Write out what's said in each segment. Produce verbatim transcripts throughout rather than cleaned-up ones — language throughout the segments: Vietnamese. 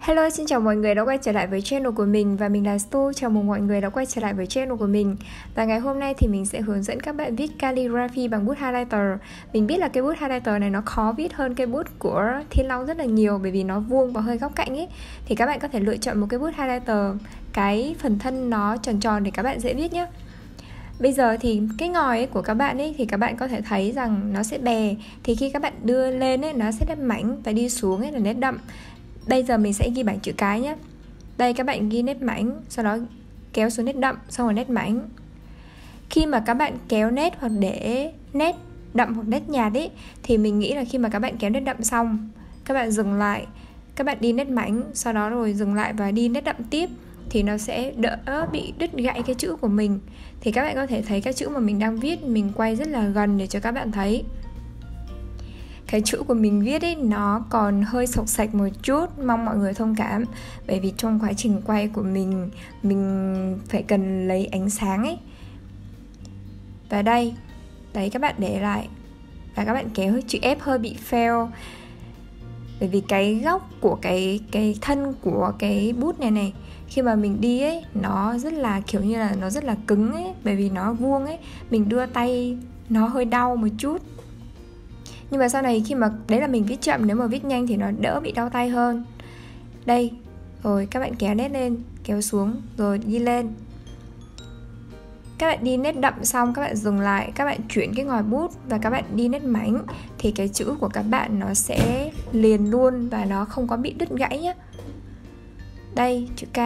Hello, xin chào mọi người đã quay trở lại với channel của mình. Và mình là Stu, chào mừng mọi người đã quay trở lại với channel của mình. Và ngày hôm nay thì mình sẽ hướng dẫn các bạn viết calligraphy bằng bút highlighter. Mình biết là cái bút highlighter này nó khó viết hơn cái bút của Thiên Long rất là nhiều, bởi vì nó vuông và hơi góc cạnh ấy. Thì các bạn có thể lựa chọn một cái bút highlighter, cái phần thân nó tròn tròn để các bạn dễ viết nhé. Bây giờ thì cái ngòi ấy của các bạn ấy thì các bạn có thể thấy rằng nó sẽ bè. Thì khi các bạn đưa lên ấy, nó sẽ nét mảnh, và đi xuống ấy là nét đậm. Bây giờ mình sẽ ghi bảng chữ cái nhé. Đây các bạn ghi nét mảnh, sau đó kéo xuống nét đậm, xong rồi nét mảnh. Khi mà các bạn kéo nét hoặc để nét đậm hoặc nét nhạt ấy, thì mình nghĩ là khi mà các bạn kéo nét đậm xong, các bạn dừng lại, các bạn đi nét mảnh, sau đó rồi dừng lại và đi nét đậm tiếp, thì nó sẽ đỡ bị đứt gãy cái chữ của mình. Thì các bạn có thể thấy các chữ mà mình đang viết, mình quay rất là gần để cho các bạn thấy. Cái chữ của mình viết ấy nó còn hơi sộc sạch một chút, mong mọi người thông cảm. Bởi vì trong quá trình quay của mình, mình phải cần lấy ánh sáng ấy. Và đây, đấy các bạn để lại. Và các bạn kéo chữ F hơi bị fail. Bởi vì cái góc của cái, cái thân của cái bút này này, khi mà mình đi ấy, nó rất là kiểu như là nó rất là cứng ấy. Bởi vì nó vuông ấy, mình đưa tay nó hơi đau một chút. Nhưng mà sau này khi mà, đấy là mình viết chậm, nếu mà viết nhanh thì nó đỡ bị đau tay hơn. Đây, rồi các bạn kéo nét lên, kéo xuống, rồi đi lên. Các bạn đi nét đậm xong, các bạn dừng lại, các bạn chuyển cái ngòi bút và các bạn đi nét mảnh. Thì cái chữ của các bạn nó sẽ liền luôn và nó không có bị đứt gãy nhé. Đây, chữ K.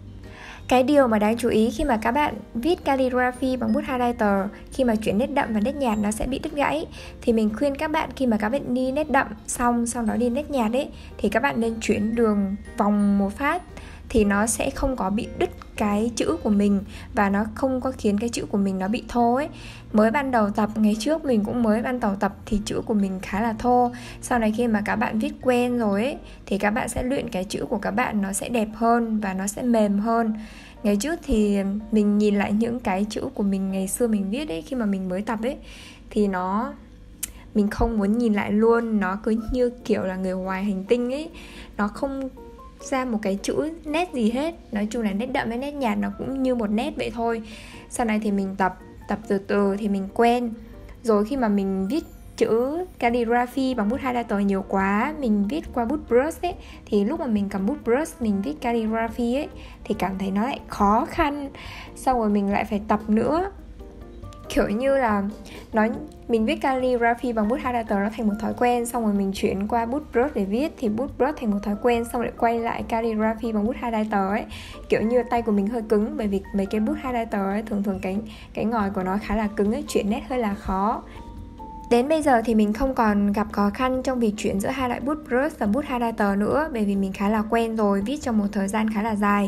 Cái điều mà đáng chú ý khi mà các bạn viết calligraphy bằng bút highlighter, khi mà chuyển nét đậm và nét nhạt nó sẽ bị đứt gãy. Thì mình khuyên các bạn khi mà các bạn đi nét đậm xong, sau đó đi nét nhạt ấy, thì các bạn nên chuyển đường vòng một phát, thì nó sẽ không có bị đứt cái chữ của mình, và nó không có khiến cái chữ của mình nó bị thô ấy. Mới ban đầu tập, ngày trước mình cũng mới ban đầu tập thì chữ của mình khá là thô. Sau này khi mà các bạn viết quen rồi ấy, thì các bạn sẽ luyện cái chữ của các bạn nó sẽ đẹp hơn và nó sẽ mềm hơn. Ngày trước thì mình nhìn lại những cái chữ của mình ngày xưa mình viết ấy, khi mà mình mới tập ấy, thì nó mình không muốn nhìn lại luôn. Nó cứ như kiểu là người ngoài hành tinh ấy. Nó không ra một cái chữ nét gì hết. Nói chung là nét đậm với nét nhạt nó cũng như một nét vậy thôi. Sau này thì mình tập Tập từ từ thì mình quen. Rồi khi mà mình viết chữ calligraphy bằng bút highlighter nhiều quá, mình viết qua bút brush ấy, thì lúc mà mình cầm bút brush mình viết calligraphy ấy, thì cảm thấy nó lại khó khăn. Xong rồi mình lại phải tập nữa. Kiểu như là nó, mình viết calligraphy bằng bút highlighter nó thành một thói quen, xong rồi mình chuyển qua bút brush để viết, thì bút brush thành một thói quen, xong rồi lại quay lại calligraphy bằng bút highlighter ấy. Kiểu như tay của mình hơi cứng, bởi vì mấy cái bút highlighter ấy, thường thường cái, cái ngòi của nó khá là cứng ấy, chuyển nét hơi là khó. Đến bây giờ thì mình không còn gặp khó khăn trong việc chuyển giữa hai loại bút brush và bút highlighter nữa, bởi vì mình khá là quen rồi, viết trong một thời gian khá là dài.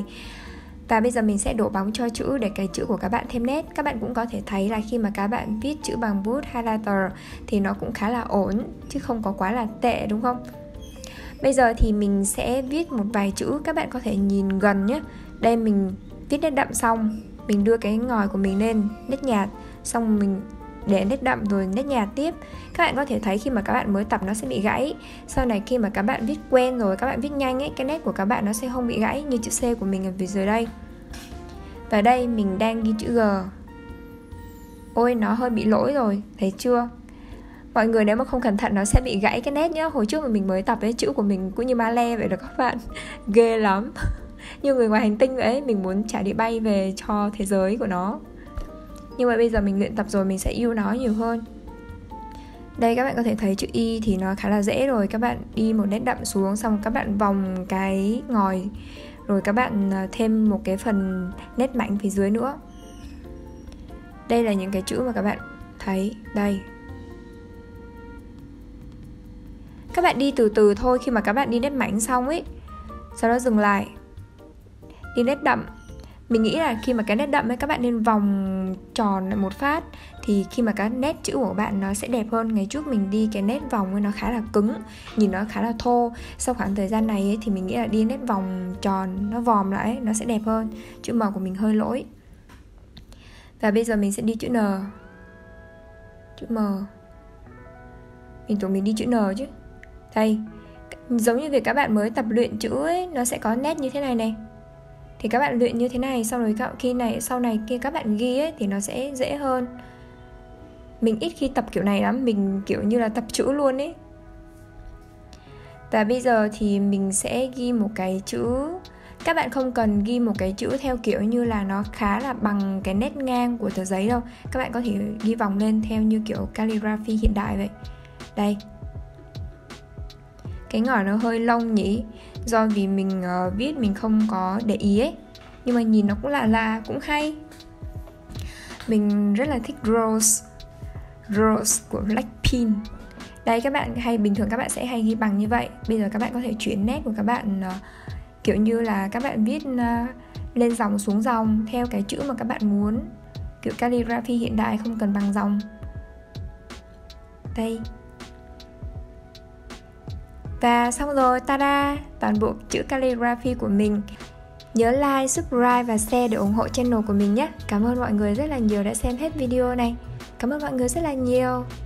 Và bây giờ mình sẽ đổ bóng cho chữ để cái chữ của các bạn thêm nét. Các bạn cũng có thể thấy là khi mà các bạn viết chữ bằng bút highlighter thì nó cũng khá là ổn, chứ không có quá là tệ, đúng không? Bây giờ thì mình sẽ viết một vài chữ, các bạn có thể nhìn gần nhé. Đây mình viết nét đậm xong, mình đưa cái ngòi của mình lên nét nhạt, xong mình để nét đậm rồi nét nhạt tiếp. Các bạn có thể thấy khi mà các bạn mới tập nó sẽ bị gãy. Sau này khi mà các bạn viết quen rồi, các bạn viết nhanh ấy, cái nét của các bạn nó sẽ không bị gãy như chữ C của mình ở phía dưới đây. Và đây mình đang ghi chữ G. Ôi nó hơi bị lỗi rồi, thấy chưa? Mọi người nếu mà không cẩn thận nó sẽ bị gãy cái nét nhá. Hồi trước mà mình mới tập ấy, chữ của mình cũng như ma le vậy đó các bạn. Ghê lắm. Như người ngoài hành tinh vậy ấy, mình muốn trả đi bay về cho thế giới của nó. Nhưng mà bây giờ mình luyện tập rồi, mình sẽ yêu nó nhiều hơn. Đây các bạn có thể thấy chữ Y thì nó khá là dễ rồi. Các bạn đi một nét đậm xuống, xong các bạn vòng cái ngòi, rồi các bạn thêm một cái phần nét mảnh phía dưới nữa. Đây là những cái chữ mà các bạn thấy. Đây. Các bạn đi từ từ thôi. Khi mà các bạn đi nét mảnh xong ấy, sau đó dừng lại, đi nét đậm. Mình nghĩ là khi mà cái nét đậm ấy, các bạn nên vòng tròn lại một phát, thì khi mà các nét chữ của bạn nó sẽ đẹp hơn. Ngày trước mình đi cái nét vòng ấy nó khá là cứng, nhìn nó khá là thô. Sau khoảng thời gian này ấy, thì mình nghĩ là đi nét vòng tròn, nó vòm lại ấy, nó sẽ đẹp hơn. Chữ M của mình hơi lỗi. Và bây giờ mình sẽ đi chữ N. Chữ M. Mình tưởng mình đi chữ N chứ. Đây, Giống như việc các bạn mới tập luyện chữ ấy, nó sẽ có nét như thế này này. Thì các bạn luyện như thế này, xong rồi khi này sau này kia các bạn ghi ấy thì nó sẽ dễ hơn. Mình ít khi tập kiểu này lắm, mình kiểu như là tập chữ luôn ấy. Và bây giờ thì mình sẽ ghi một cái chữ. Các bạn không cần ghi một cái chữ theo kiểu như là nó khá là bằng cái nét ngang của tờ giấy đâu. Các bạn có thể ghi vòng lên theo như kiểu calligraphy hiện đại vậy. Đây. Cái ngòi nó hơi lông nhỉ, do vì mình uh, viết mình không có để ý ấy. Nhưng mà nhìn nó cũng lạ lạ, cũng hay. Mình rất là thích Rose Rose của Blackpink. Đây, các bạn hay bình thường các bạn sẽ hay ghi bằng như vậy. Bây giờ các bạn có thể chuyển nét của các bạn uh, kiểu như là các bạn viết uh, lên dòng xuống dòng theo cái chữ mà các bạn muốn. Kiểu calligraphy hiện đại không cần bằng dòng. Đây. Và xong rồi, tada, toàn bộ chữ calligraphy của mình. Nhớ like, subscribe và share để ủng hộ channel của mình nhé. Cảm ơn mọi người rất là nhiều đã xem hết video này. Cảm ơn mọi người rất là nhiều.